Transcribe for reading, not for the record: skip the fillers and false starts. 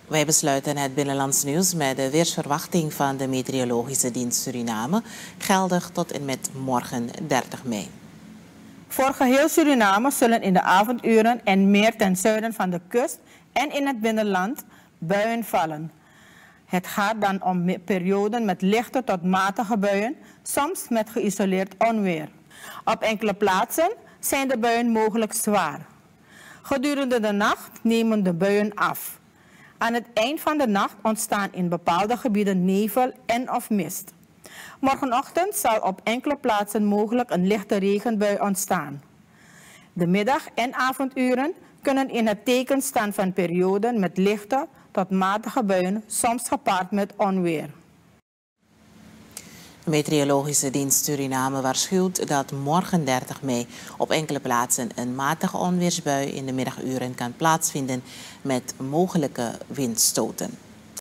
Wij besluiten het binnenlands nieuws met de weersverwachting van de Meteorologische Dienst Suriname, geldig tot en met morgen 30 mei. Voor geheel Suriname zullen in de avonduren en meer ten zuiden van de kust en in het binnenland buien vallen. Het gaat dan om perioden met lichte tot matige buien, soms met geïsoleerd onweer. Op enkele plaatsen zijn de buien mogelijk zwaar. Gedurende de nacht nemen de buien af. Aan het eind van de nacht ontstaan in bepaalde gebieden nevel en of mist. Morgenochtend zal op enkele plaatsen mogelijk een lichte regenbui ontstaan. De middag- en avonduren kunnen in het teken staan van perioden met lichte tot matige buien, soms gepaard met onweer. De Meteorologische Dienst Suriname waarschuwt dat morgen 30 mei op enkele plaatsen een matige onweersbui in de middaguren kan plaatsvinden met mogelijke windstoten.